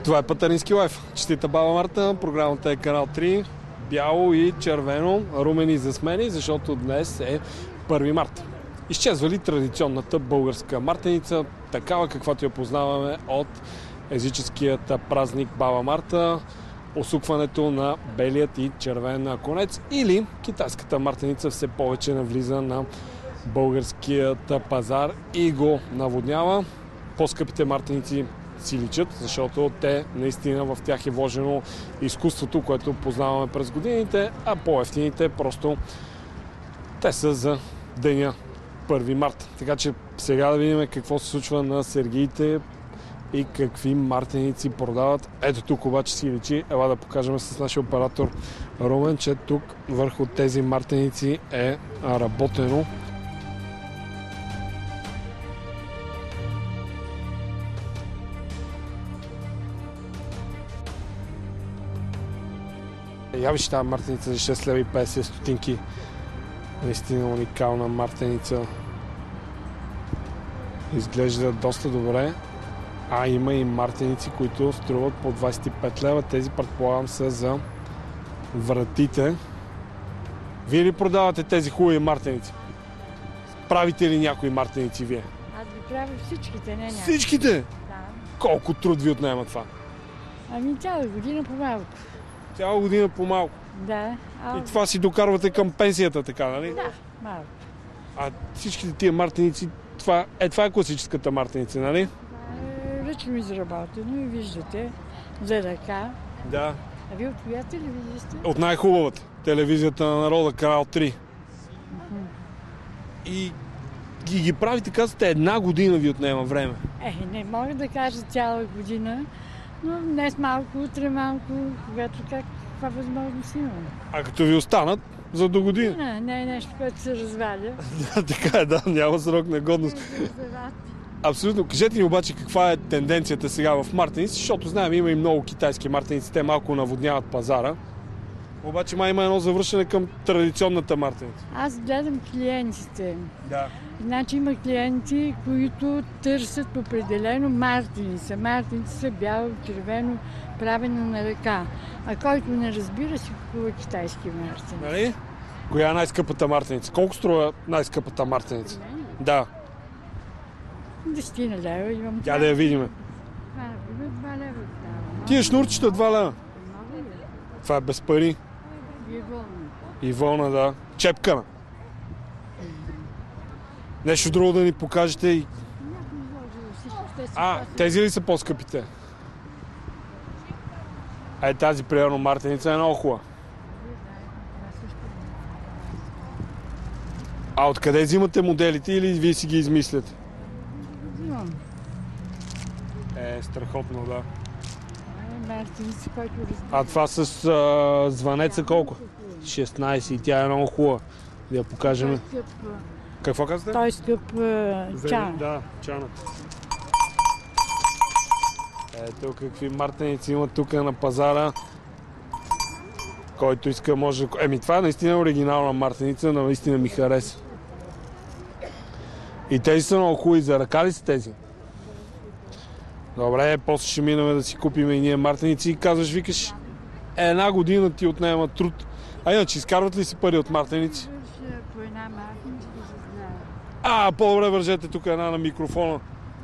Това е Пътарински лайф. Честита баба Марта, програмата е канал 3, бяло и червено, румени засмени, защото днес е 1 март. Изчезва ли традиционната българска мартеница, такава каквато я познаваме от езическият празник Баба Марта, усукването на белият и червен конец, или китайската мартеница все повече навлиза на българският пазар и го наводнява. По-скъпите мартеници си личат, защото те наистина в тях е вложено изкуството, което познаваме през годините, а по-евтините просто те са за деня 1 март. Така че сега да видим какво се случва на сергиите и какви мартеници продават. Ето тук обаче си личи. Ела да покажем с нашия оператор Румен, че тук върху тези мартеници е работено. Я виж тази мартеница за 6 лева и 50 стотинки. Наистина уникална мартеница. Изглежда доста добре. А има и мартеници, които струват по 25 лева. Тези предполагам са за вратите. Вие ли продавате тези хубави мартеници? Правите ли някои мартеници вие? Аз ги правя всичките, не някои. Всичките? Да. Колко труд ви отнема това? Ами цяла година по-малко. Цяла година по-малко. Да. И това си докарвате към пенсията, така, нали? Да, малко. А всичките тия мартеници, това е класическата мартеница, нали? Ръчно изработено и виждате за ръка. Да. А вие от коя телевизия сте? От най-хубавата. Телевизията на народа, канал 3. И ги правите, казвате, 1 година ви отнема време. Не мога да кажа цяла година, но днес малко, утре малко, когато каква възможност имам. А като ви останат, за до година? Не е нещо, което се разваля. Така е, да, няма срок на годност. Абсолютно. Кажете ни обаче каква е тенденцията сега в мартеници, защото знаем, има и много китайски мартеници, те малко наводняват пазара. Обаче има едно завръщане към традиционната мартеница. Аз гледам клиентите. Да. Значи има клиенти, които търсят определено мартеница. Мартеница са бяло, червено, правено на ръка. А който не разбира, си купува китайски мартеница. Нали? Коя е най-скъпата мартеница? Колко струва най-скъпата мартеница? Да. 10 лева имам. Тя да я видим. 2 лева. Тия шнурчета 2 лева. Това е без пари. И вълна. И вълна, да. Чепкана. Нещо друго да ни покажете и... Тези ли са по-скъпите? Тази, примерно, мартеница е много хубава. А откъде взимате моделите или вие си ги измисляте? Имам. Страхотно, да. Мартеница, който разбира. А това с звънеца колко? 16 и тя е много хубава. Да я покажем. Какво казвате? Той е скъп чан. Да, чанът. Ето какви мартеници има тук на пазара. Който иска може... това е наистина оригинална мартеница, наистина ми хареса. И тези са много хубави. За ръка ли са тези? Добре, после ще минаме да си купим и ние мартеници и казваш, викаш, 1 година ти отнема труд. А иначе, изкарват ли си пари от мартеници? По една мартеница да се знае. По-добре вържете тук една на микрофона.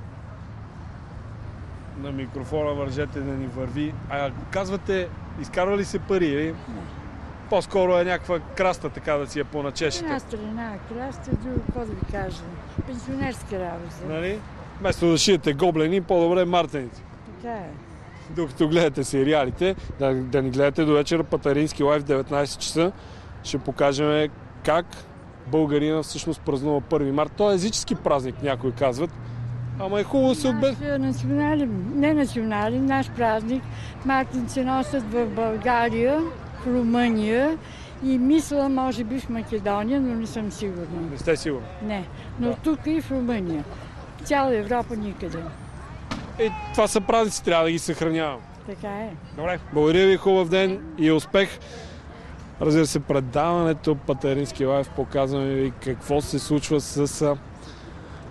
На микрофона вържете да ни върви. Казвате, изкарва ли се пари, или? Не. По-скоро е някаква краста, така да си я поначешете. Една страна краста, друго, какво да ви кажа. Пенсионерска работа. Нали? Вместо да шиете гоблени, по-добре мартеници. Така е. Докато гледате сериалите, да ни гледате до вечера Пътарински лайф 19 часа, ще покажем как българина всъщност празнува 1 март. Той е езически празник, някои казват. Ама е хубаво се отбележи. Национален, наш празник. Мартеници се носят в България, в Румъния и мисля, може би в Македония, но не съм сигурна. Не сте сигурни? Не, но тук и в Румъния. Цяла Европа никъде. Това са празници, трябва да ги съхранявам. Така е. Добре, благодаря ви, хубав ден и успех. Разбира се, предаването Пътарински лайф показваме ви какво се случва с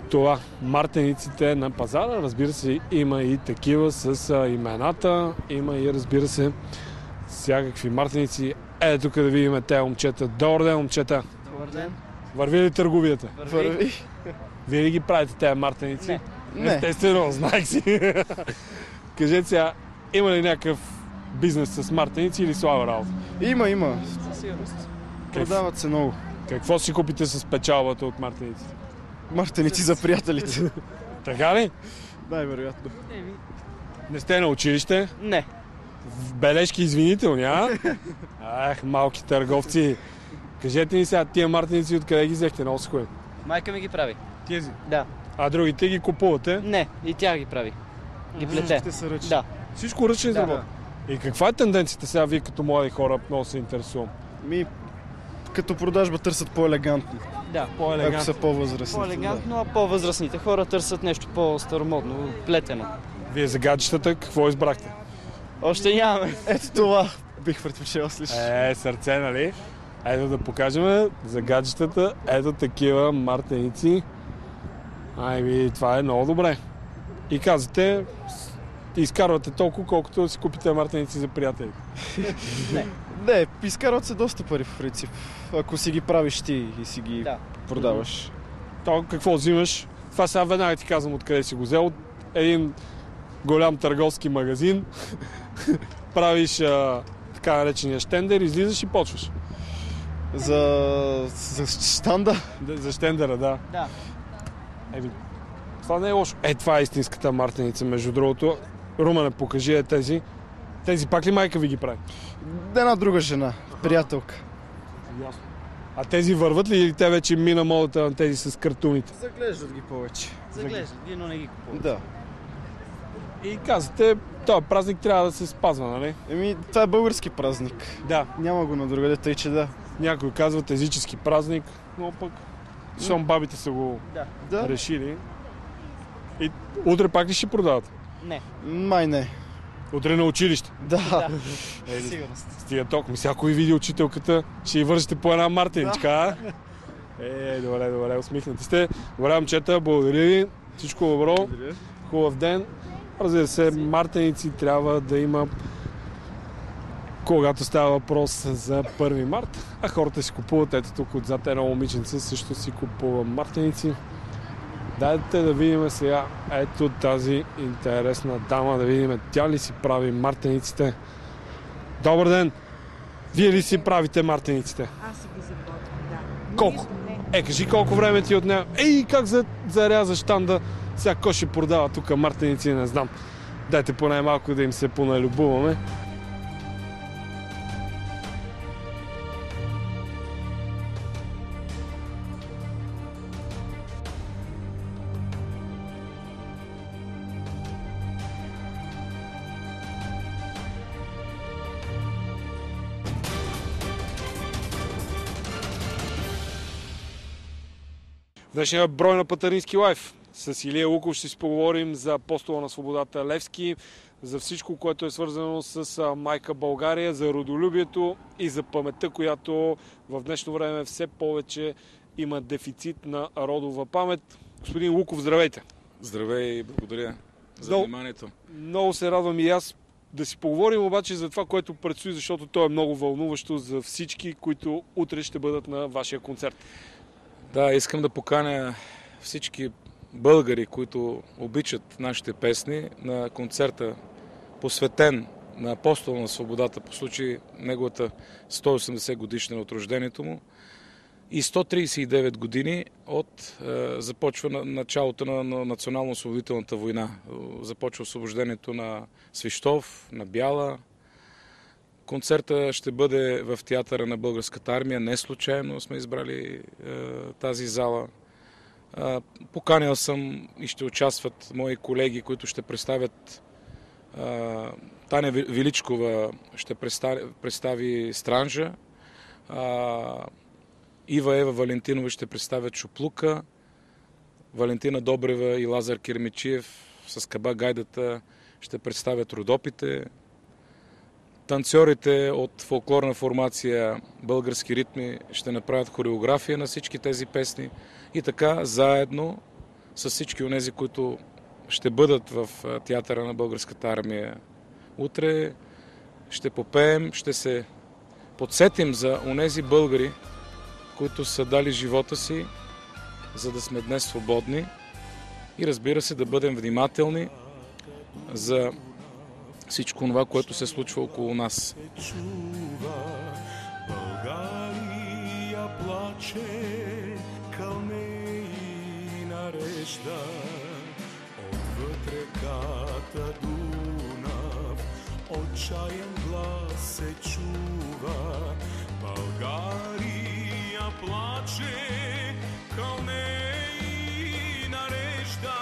това. Мартениците на пазара, разбира се, има и такива с имената, има и, разбира се, всякакви мартеници. Тук да видим тези момчета. Добър ден, момчета! Добър ден! Върви ли търговията? Върви. Вие ли ги правите тези мартеници? Не. Естествено, знаех си. Кажете сега, има ли някакъв бизнес с мартеници или слаба работа? Има. Със сигурност. Продават се много. Какво си купите с печалбата от мартениците? Мартеници за приятелите. Така ли? Най-вероятно. Не сте на училище? Не. В бележки извинителни, а? Малки търговци. Кажете ни сега, тия мартеници откъде ги взехте? Много са хубави. Майка ми ги прави. Тези? Да. А другите ги купувате? Не, и тя ги прави. Ги плете. Всичките са ръчни. Да. Всичко ръчно Да. изработено. И каква е тенденцията сега, вие като млади хора, много се интересувам? Като продажба търсят по-елегантни. Да. Ако По-елегантно. са по-възрастни. По-елегантно, а по-възрастните хора търсят нещо по-старомодно, плетено. Вие за гаджетата какво избрахте? Още нямаме. Ето това бих предпочел слиш. Сърце, нали? Ето да покажем за гаджетата. Ето такива мартеници. Това е много добре. И казвате, изкарвате толкова, колкото да си купите мартеници за приятели. Не, изкарват се доста пари в принцип. Ако си ги правиш ти и си ги продаваш. То какво взимаш? Това сега веднага ти казвам откъде си го взел. От един голям търговски магазин. Правиш така наречения щендер, излизаш и почваш. За щанда? За щендера, да. Да. Това не е лошо. Това е истинската мартеница, между другото. Румене, покажи тези. Тези пак ли майка ви ги прави? Една друга жена, приятелка. Ясно. А тези върват ли или те вече мина модата на тези с картуните? Заглеждат ги повече. Заглеждат ги, но не ги купуват. Да. И казвате, този празник трябва да се спазва, нали? Това е български празник. Да. Няма го на другаде, тъй че да. Някои казват езически празник, но пък щом бабите са го Да. решили. И утре пак ли ще продават? Не. Май не. Утре на училище. Да. Сигурност. Стига ток. Всяко види учителката, ще й вържете по една мартеничка, а? Добре, усмихнати сте. Добре, момчета, благодаря ви. Всичко добро. Хубав ден. Разбира се, мартеници трябва да има, когато става въпрос за 1 март, а хората си купуват. Ето тук отзад едно момиченце също си купува мартеници. Дайте да видим сега ето тази интересна дама, да видим тя ли си прави мартениците. Добър ден! Вие ли си правите мартениците? Аз си ги заплатвам, да. Колко? Кажи колко време ти отнема. Как заряза щанда? Сега кой ще продава тук мартеници, не знам. Дайте поне малко да им се поналюбуваме. В днешния брой на Патарински лайф с Илия Луков ще си поговорим за Апостола на свободата Левски, за всичко, което е свързано с майка България, за родолюбието и за паметта, която в днешно време все повече има дефицит на родова памет. Господин Луков, здравейте! Здравей, благодаря за вниманието. Много се радвам и аз да си поговорим обаче за това, което предстои, защото то е много вълнуващо за всички, които утре ще бъдат на вашия концерт. Да, искам да поканя всички българи, които обичат нашите песни, на концерта, посветен на Апостола на свободата по случай неговата 180 годишна от рождението му и 139 години от започва началото на национално-освободителната война. Започва освобождението на Свищов, на Бяла. Концерта ще бъде в театъра на Българската армия. Не случайно сме избрали тази зала. Поканял съм и ще участват мои колеги, които ще представят. Таня Величкова ще представи Странжа. Ива Ева Валентинова ще представят Шуплука. Валентина Добрева и Лазар Кирмичиев с Каба Гайдата ще представят Родопите. Танцорите от фолклорна формация Български ритми ще направят хореография на всички тези песни и така заедно с всички онези, които ще бъдат в театъра на Българската армия. Утре ще попеем, ще се подсетим за онези българи, които са дали живота си, за да сме днес свободни и разбира се да бъдем внимателни за всичко това, което се случва около нас. България плаче, кълнеи нарежда, отвъд реката Дунав, отчаян глас се чува. България плаче, кълнеи нарежда.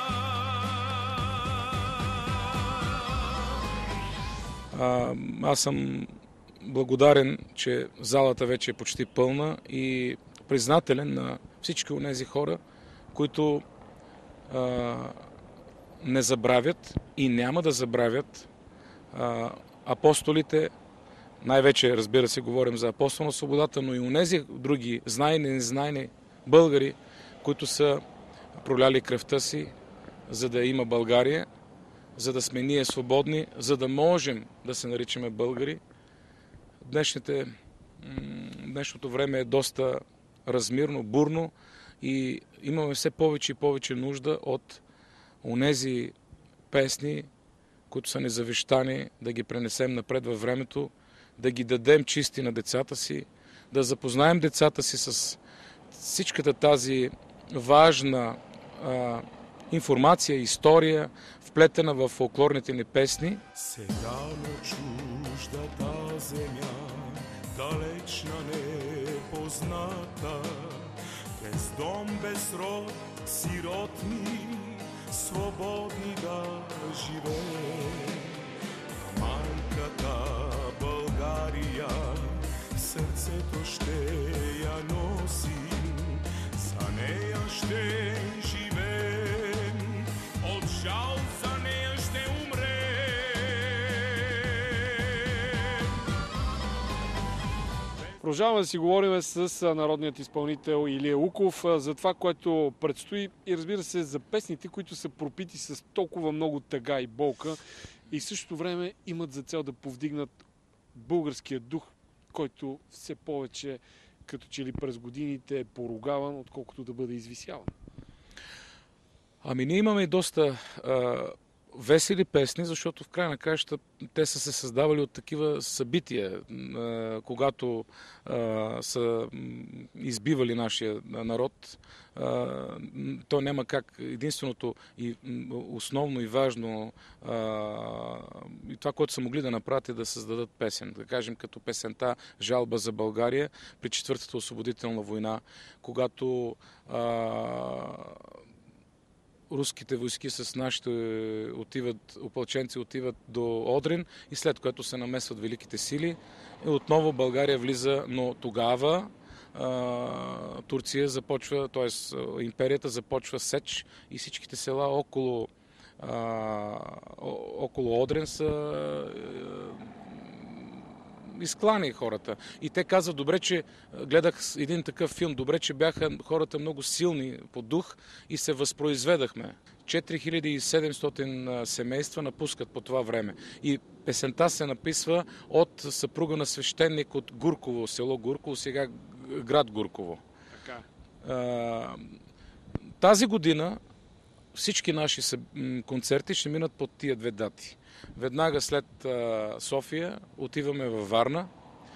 Аз съм благодарен, че залата вече е почти пълна и признателен на всички онези хора, които не забравят и няма да забравят апостолите. Най-вече, разбира се, говорим за апостол на свободата, но и онези други знайни и незнайни българи, които са проляли кръвта си, за да има България, за да сме ние свободни, за да можем да се наричаме българи. Днешното време е доста размирно, бурно и имаме все повече и повече нужда от онези песни, които са незавещани, да ги пренесем напред във времето, да ги дадем чисти на децата си, да запознаем децата си с всичката тази важна информация, история, вплетена в фолклорните ни песни. Сега на чуждата земя, далечна непозната, без дом, без род, сиротни, свободни да живеем. Майката България в сърцето ще я носим, за нея ще живеем, от жал за нея ще умрем. Продължаваме да си говорим с народният изпълнител Илия Уков за това, което предстои и разбира се за песните, които са пропити с толкова много тъга и болка и в същото време имат за цел да повдигнат българския дух, който все повече като че ли през годините е поругаван, отколкото да бъде извисяван. Ами ние имаме и доста весели песни, защото в край на краища те са се създавали от такива събития, когато са избивали нашия народ. То няма как. Единственото и основно и важно и това, което са могли да направят е да създадат песен. Да кажем като песента "Жалба за България" при Четвъртата освободителна война, когато руските войски с нашите опълченци отиват до Одрин и след което се намесват великите сили. И отново България влиза, но тогава Турция започва, т.е. империята започва сеч и всичките села около Одрин са изклани хората. И те казват, добре, че гледах един такъв филм, добре, че бяха хората много силни по дух и се възпроизведахме. 4700 семейства напускат по това време. И песента се написва от съпруга на свещеник от Гурково, село Гурково, сега град Гурково. Така. Тази година всички наши концерти ще минат под тия две дати. Веднага след София отиваме във Варна,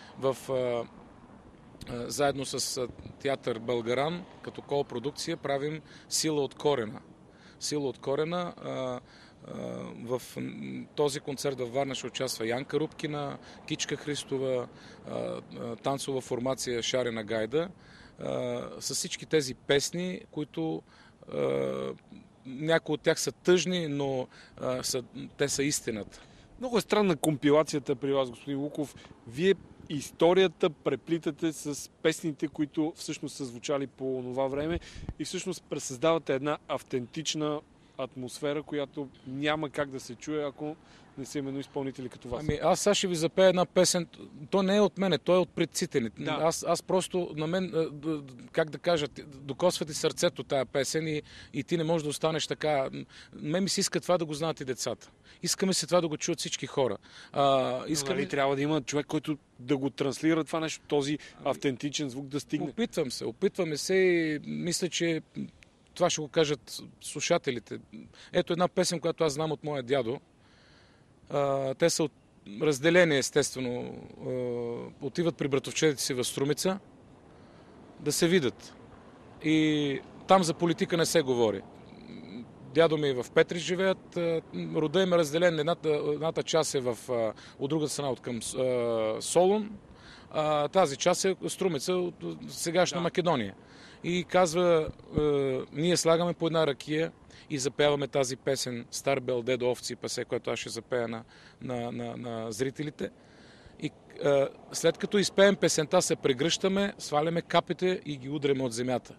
заедно с театър Българан, като колпродукция правим "Сила от корена". "Сила от корена", в този концерт във Варна ще участва Янка Рубкина, Кичка Христова, танцова формация "Шарена гайда", с всички тези песни, които някои от тях са тъжни, но те са истината. Много е странна компилацията при вас, господин Луков. Вие историята преплитате с песните, които всъщност са звучали по това време и всъщност пресъздавате една автентична атмосфера, която няма как да се чуе, ако не са именно изпълнители като вас. Ами аз сега ще ви запея една песен. То не е от мене, то е от предците ни. Да. Аз просто, на мен, как да кажа, докосва ти сърцето тая песен и ти не можеш да останеш така. Мен ми се иска това да го знаят и децата. Искаме се това да го чуят всички хора. Нали, трябва да има човек, който да го транслира това нещо, този автентичен звук да стигне. Опитваме се и мисля, че това ще го кажат слушателите. Ето една песен, която аз знам от моя дядо. Те са разделени, естествено. Отиват при братовчедите си в Струмица да се видят. И там за политика не се говори. Дядо ми в Петрич живеят. Рода им е разделен. Едната част е от другата страна, от към Солун. Тази част е Струмица, от сегашна Македония. И казва, ние слагаме по една ракия и запяваме тази песен "Стар бел дедо овци и пасе", която аз ще запея на зрителите. И след като изпеем песента, се прегръщаме, сваляме капите и ги удряме от земята.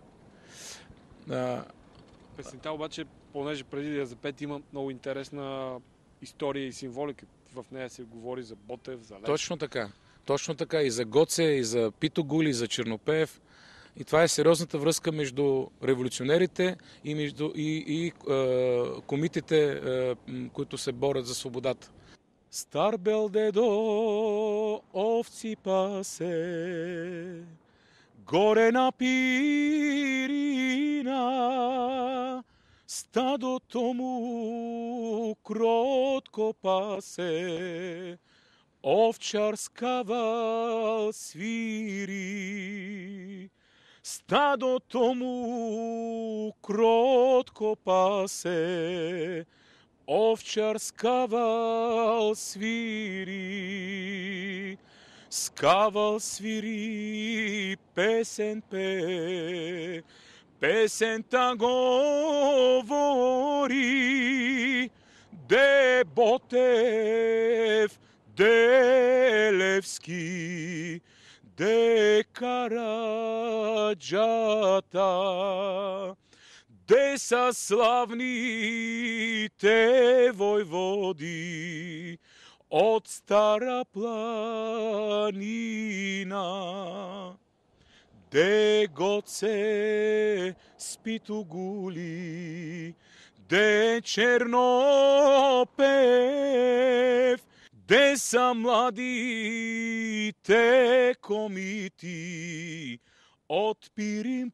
Песента обаче, понеже преди да я запети, има много интересна история и символика. В нея се говори за Ботев, за Лев. Точно така. И за Гоце, и за Пито Гули, и за Чернопеев. И това е сериозната връзка между революционерите и комитите, които се борят за свободата. Стар бел дедо овци пасе, горе на Пирина, стадото му кротко пасе, овчарска вал свири. Стадото му кротко пасе, овчарска вал свири. Скавал свири, песен пее, песента говори, де Ботев, де Левски, де Караджата, де са славните войводи от Стара планина. Де Гоце с Пито Гули, де Чернопев, де са младите комити от Пирин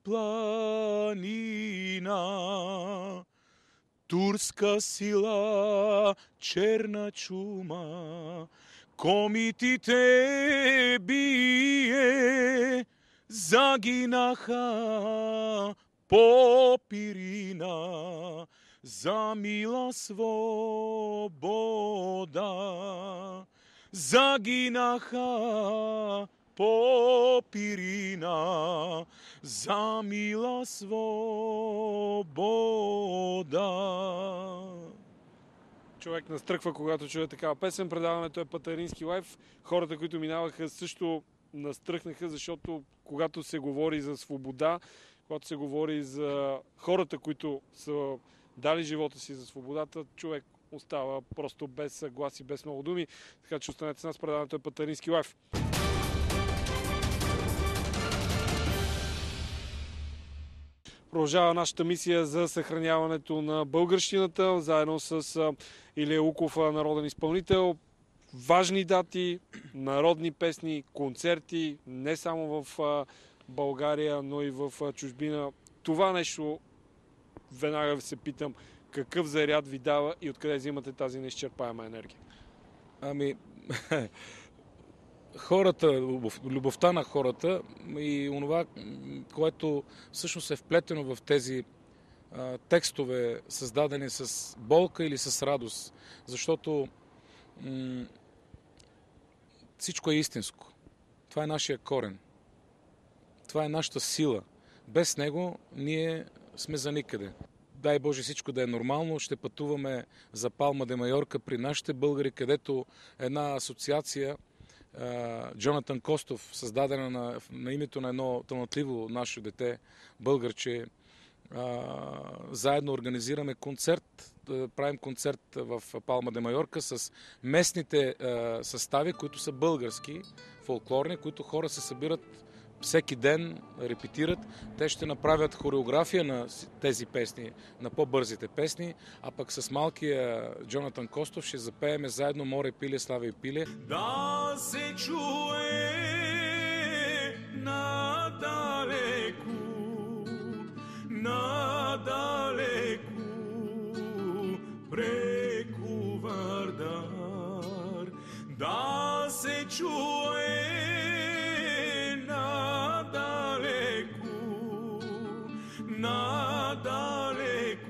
планина. Турска сила, черна чума, комитите бие, загинаха по Пирина за мила свобода. Загинаха по Пирина за мила свобода. Човек настръхва, когато чуе такава песен. Предаването е Патарински лайф. Хората, които минаваха, също настръхнаха, защото когато се говори за свобода, когато се говори за хората, които са дали живота си за свободата, човек остава просто без глас и без много думи. Така че останете с нас, предаването е Патарински лайф. Продължава нашата мисия за съхраняването на българщината, заедно с Илия Уков, народен изпълнител. Важни дати, народни песни, концерти, не само в България, но и в чужбина. Това нещо, веднага се питам, какъв заряд ви дава и откъде взимате тази неизчерпаема енергия? Ами, хората, любовта на хората и онова, което всъщност е вплетено в тези текстове, създадени с болка или с радост. Защото всичко е истинско. Това е нашия корен. Това е нашата сила. Без него ние сме за никъде. Дай Боже всичко да е нормално. Ще пътуваме за Палма де Майорка при нашите българи, където една асоциация, Джонатан Костов, създадена на името на едно талантливо наше дете, българче, заедно организираме концерт, правим концерт в Палма де Майорка с местните състави, които са български, фолклорни, които хора се събират всеки ден, репетират. Те ще направят хореография на тези песни, на по-бързите песни, а пък с малкия Джонатан Костов ще запееме заедно Море пиле, славе и пиле. Да се чуе надалеку, надалеку, преку Вардар, да се чуе надалеку, надалеку,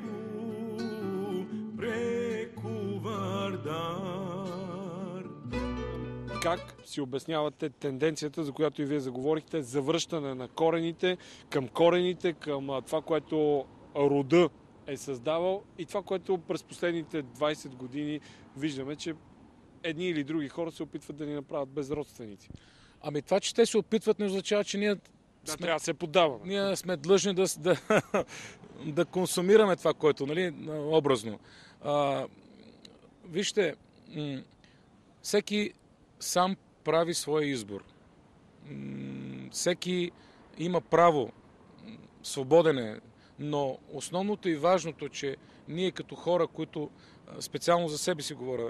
преку Вардар. Как си обяснявате тенденцията, за която и вие заговорихте, завръщане на корените, към това, което рода е създавал и това, което през последните 20 години виждаме, че едни или други хора се опитват да ни направят безродственици? Ами това, че те се опитват, не означава, че ние трябва да се поддаваме. Ние сме длъжни да консумираме това, което, нали, образно. Вижте, всеки сам прави своя избор. Всеки има право, свободен е, но основното и важното, че ние като хора, които специално за себе си говоря,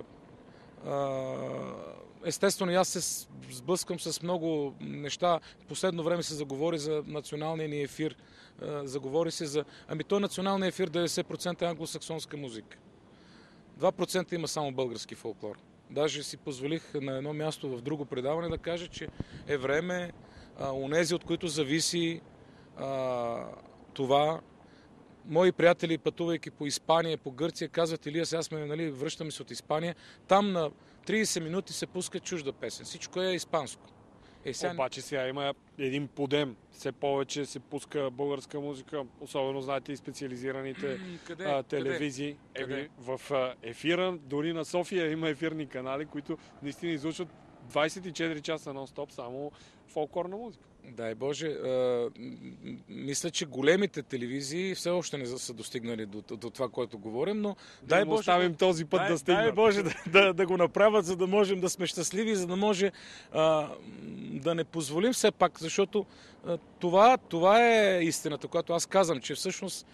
естествено, аз се сблъскам с много неща. В последно време се заговори за националния ни ефир. Заговори се за... той националния ефир 90% е англосаксонска музика. 2% има само български фолклор. Даже си позволих на едно място в друго предаване да кажа, че е време онези, от които зависи това. Мои приятели, пътувайки по Испания, по Гърция, казват: Илия, сега сме, връщаме се от Испания. Там на 30 минути се пуска чужда песен. Всичко е испанско. Обаче сега има един подем. Все повече се пуска българска музика, особено, знаете, и специализираните телевизии. Къде? В ефира, дори на София има ефирни канали, които наистина излучват 24 часа нон-стоп само фолклорна музика. Дай Боже, мисля, че големите телевизии все още не са достигнали до това, което говорим, но дай Боже, оставим този път да стигнат. Дай Боже да го направят, за да можем да сме щастливи, за да може да не позволим все пак, защото това е истината, която аз казвам, че всъщност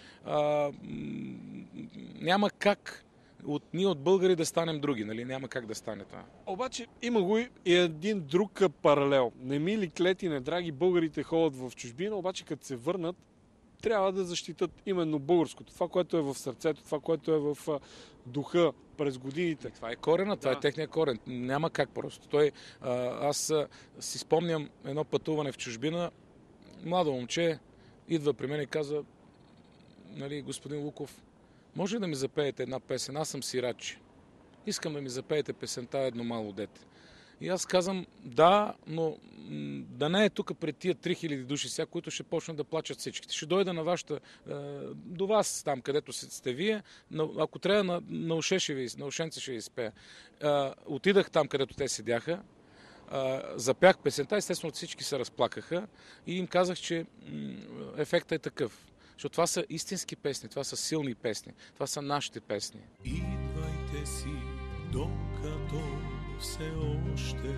няма как ние от българи да станем други, нали? Няма как да стане това. Обаче има го и един друг паралел. Не мили клети, не драги, българите ходят в чужбина, обаче като се върнат, трябва да защитат именно българското. Това, което е в сърцето, това, което е в духа през годините. Това е корена, това е техния корен. Няма как просто. Аз си спомням едно пътуване в чужбина. Младо момче идва при мен и казва: господин Луков, може ли да ми запеете една песен? Аз съм сирачи. Искам да ми запеете песента "Едно мало дете". И аз казвам: да, но да не е тук пред тия 3000 души сега, които ще почнат да плачат всичките. Ще дойда на до вас, там където сте вие, ако трябва на ушенце ще изпея. Отидах там, където те седяха, запях песента, естествено всички се разплакаха и им казах, че ефектът е такъв. Защото това са истински песни, това са силни песни, това са нашите песни. Идвайте си, докато все още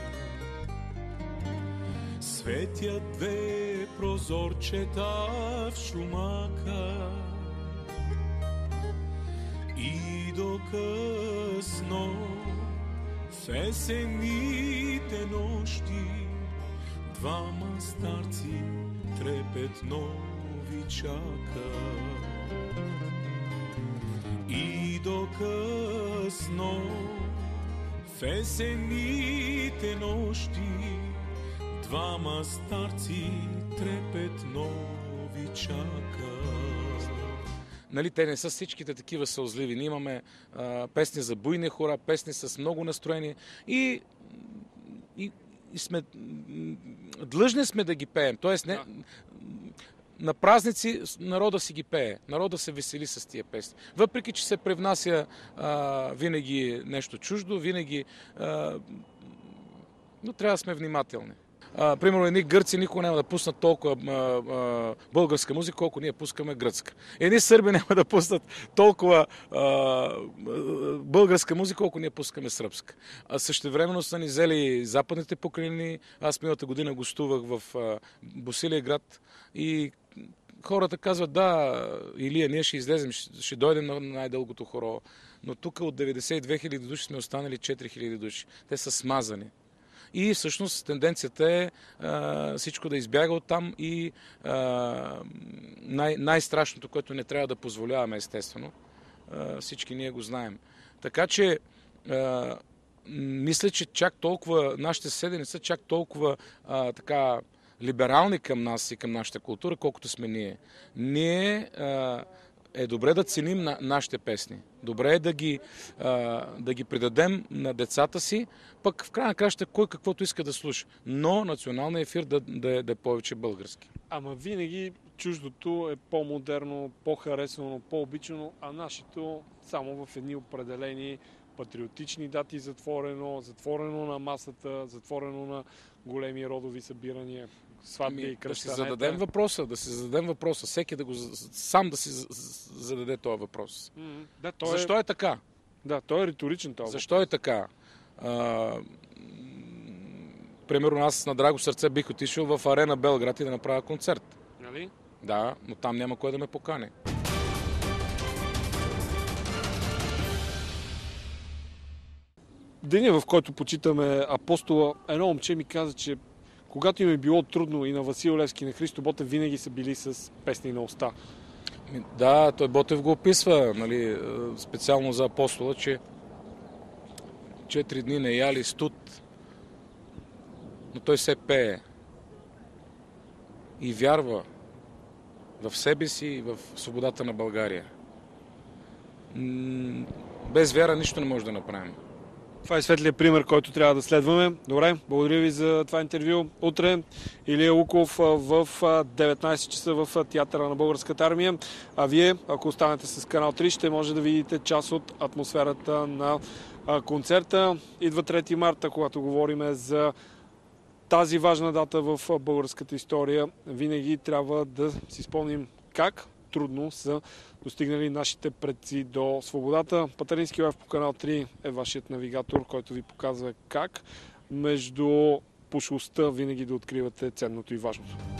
светят две прозорчета в шумака и до късно в есенните нощи двама старци трепетно ви чака. И до късно в есенните нощи двама старци трепетно ви чака. Те не са всичките такива сълзливи. Ние имаме песни за буйни хора, песни с много настроение и сме длъжни сме да ги пеем. Тоест, на празници народа си ги пее. Народа се весели с тия песни. Въпреки че се привнася винаги нещо чуждо, винаги... но трябва да сме внимателни. Примерно едни гърци никога няма да пуснат толкова българска музика, колко ние пускаме гръцка. Едни сърби няма да пуснат толкова българска музика, колко ние пускаме сръбска. Същевременно са ни взели западните покрайнини. Аз миналата година гостувах в Босилеград и хората казват, да, Илия, ние ще излезем, ще дойдем на най-дългото хоро. Но тук от 92 000 души сме останали 4 000 души. Те са смазани. И всъщност тенденцията е всичко да избяга оттам и най-страшното, което не трябва да позволяваме, естествено. Всички ние го знаем. Така че мисля, че чак толкова нашите съседи не са чак толкова така либерални към нас и към нашата култура, колкото сме ние. Ние е добре да ценим нашите песни. Добре е да ги предадем на децата си, пък в края на краща кой каквото иска да слуша. Но националният ефир да е повече български. Ама винаги чуждото е по-модерно, по-харесвано, по-обичано, а нашето само в едни определени патриотични дати затворено на масата, затворено на големи родови събирания, сватби и кръщанета. Да си зададем въпроса. Всеки сам да си зададе този въпрос. Защо е така? Да, той е риторичен този. Защо е така? Примерно аз на драго сърце бих отишъл в Арена Белград и да направя концерт. Нали? Да, но там няма кой да ме покани. Деня, в който почитаме Апостола, едно момче ми каза, че когато им е било трудно и на Васил Левски, и на Христо Ботев, винаги са били с песни на уста. Да, той Ботев го описва, нали, специално за Апостола, че 4 дни не яли студ, но той се пее и вярва в себе си и в свободата на България. Без вяра нищо не може да направим. Това е светлият пример, който трябва да следваме. Добре, благодаря ви за това интервю. Утре Илия Луков в 19 часа в Театъра на Българската армия. А вие, ако останете с Канал 3, ще може да видите част от атмосферата на концерта. Идва 3 марта, когато говорим за тази важна дата в българската история. Винаги трябва да си спомним как трудно са достигнали нашите предци до свободата. Патарински лайв по Канал 3 е вашият навигатор, който ви показва как между пошлостта винаги да откривате ценното и важното.